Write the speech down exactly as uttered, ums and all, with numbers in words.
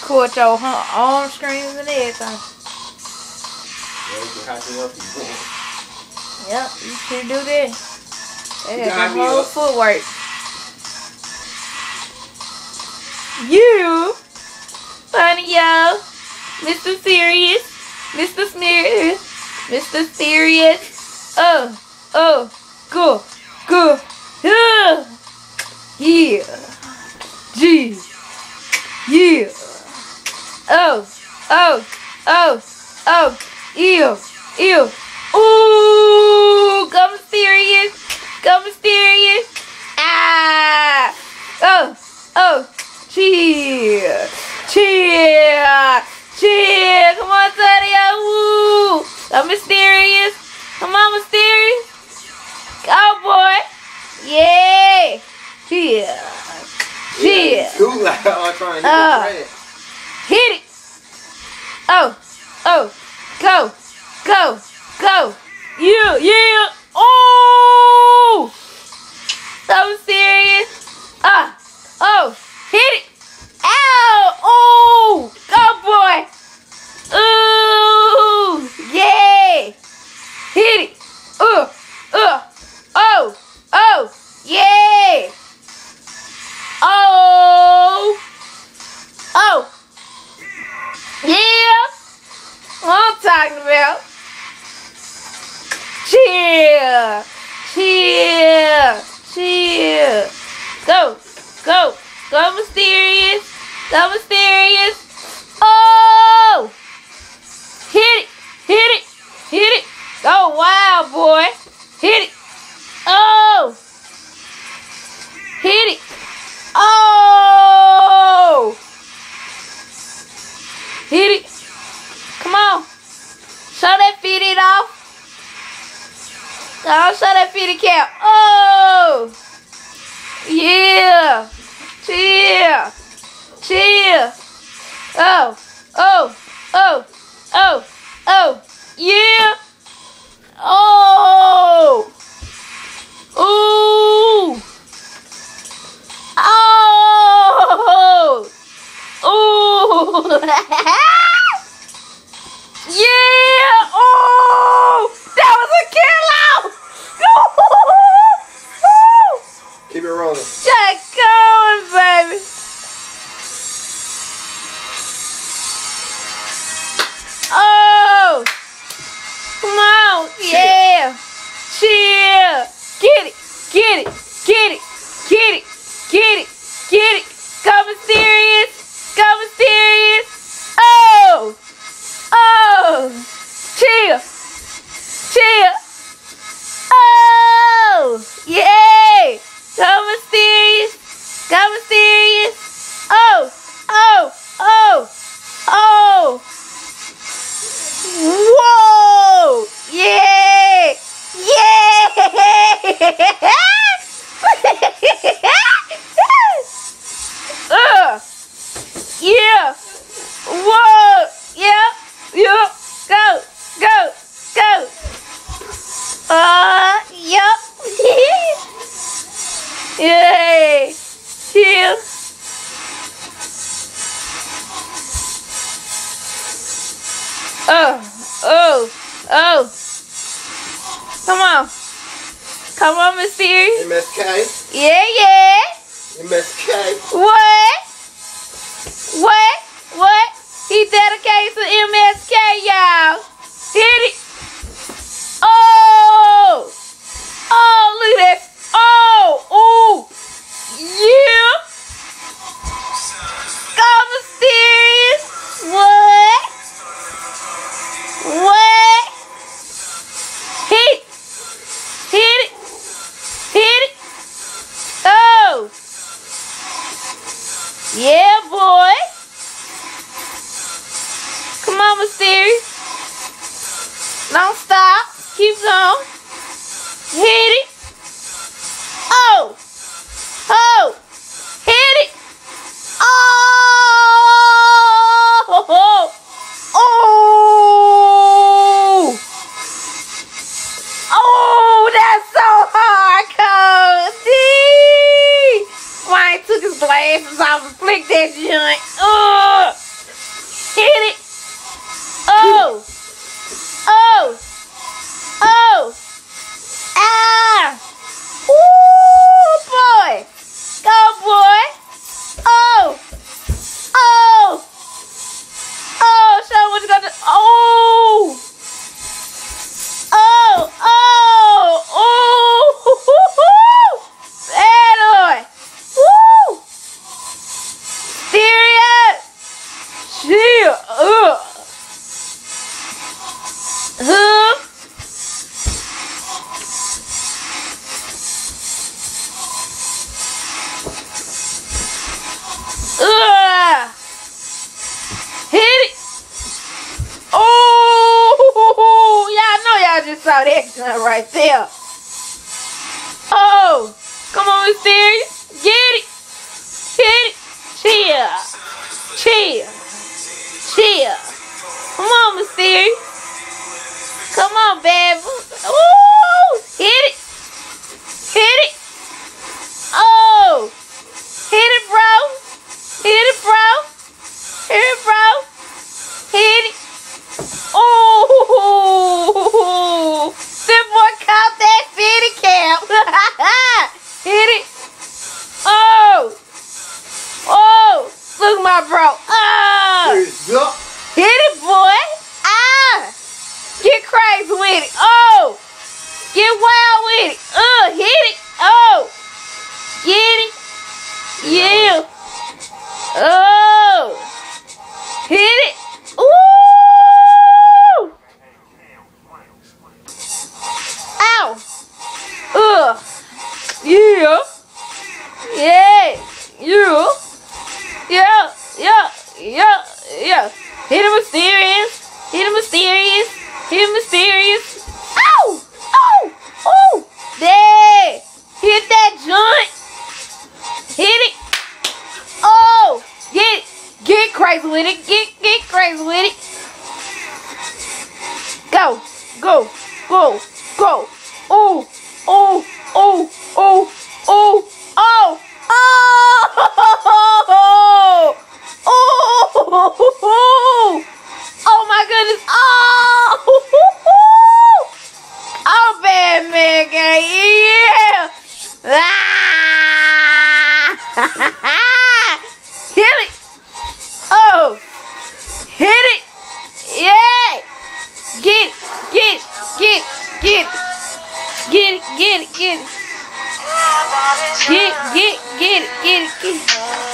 Record your arm strings and everything. Yeah, you can hack it up if you want. Yep, you can do that. They You have can the whole hack footwork. You, funny yo, Mister Serious, Mister Serious, Mister Serious. Oh, oh, go, go, yeah, yeah, G, yeah. Oh, oh, oh, oh, ew, ew. Ooh, go mysterious, go mysterious. Ah, oh, oh, cheer, cheer, cheer. Come on, Sadia. Woo, go mysterious. Come on, mysterious. Go, boy. Yeah, cheer, cheer. Yeah, too loud. I'm trying to Uh, get it. Hit it. Oh, oh, go, go, go. Yeah, yeah. Oh, so serious. Ah, oh, hit it. Ow, oh, go, boy. Ooh, yeah. Hit it. Uh, uh, oh, oh, yeah. Oh, oh. Yeah, what I'm talking about. Chill, chill, chill. Go, go, go mysterious, go mysterious. Oh, hit it, hit it, hit it. Go wild, boy. Hit it. Oh, hit it. Oh. Hit it. Come on. Show that fitty off. Oh, show that fitty cap. Oh. Yeah. Chill. Chill. Oh. Oh. Oh. Oh. Oh. Yeah. Oh. Ooh. Oh. Ooh. Yeah. Oh. That was a killer. Keep it rolling. Just going, baby. Oh. Come on. Yeah. Chill. Get it. Get it. Get it. Get it. Get it. Get it. Go mysterious. Go mysterious. Oh. Oh. Chill. Chill. Oh. Yay. Go mysterious. Go mysterious. Oh. Oh. Oh. Oh. Whoa. Yeah. Yeah. uh. Yeah. Whoa. Yeah. Yeah. Go. Go. Go. Uh. Yep. Yay. Chill. Oh. Oh. Oh. Come on. Come on, Miss Siri. M S K. Yeah, yeah. M S K. What? What? What? He dedicated to M S K, y'all. Hit it. Oh. Oh, look at that. Oh. Ooh. Yeah. Go mysterious. What? What? Hit it. Hit it. Hit it. Oh. Yeah, boy. Come on, mysterious. Don't stop. Keep going. Hit it. Oh. Oh. Hit it. Oh. Oh. Oh, that's so hard, Cody. Why took his glasses off and flicked that joint. Ugh. saw that gun right there. Oh, come on, Mysterious. Get it. Hit it. Chill. Chill. Chill. Come on, Mysterious. Come on, baby. Ooh, hit it. Hit it. Oh, hit it, bro. Hit it, bro. Hit it, bro. Hit it. Oh, that boy caught that fitty cap. Hit it. Oh. Oh, look, my bro. Ah. Hit it, boy. Ah. Get crazy with it. Oh. Get wild with it. Uh, hit it. Oh. Get it. Yeah. Oh. Hit it. Ooh. Ow. Ugh. Yeah. Yeah. Yeah. Yeah. Yeah. Yeah. Yeah. Hit him Mysterious. Hit him Mysterious. Hit him Mysterious. Ow. Oh. Oh. There. Hit that joint. Hit it. Oh. Get it. Get crazy with it. Get get crazy with it. Go. Go. Go. Go. Oh. Oh. Oh. Oh. Oh. Oh. Oh. Oh. Oh my goodness. Oh. Oh, bad man, yeah. Ah. Hit it. Oh. Hit it. Yeah. Get it. Get it. Get it. Get it. Get it. Get it. Get it. Get, get, get it. Get it. Get it.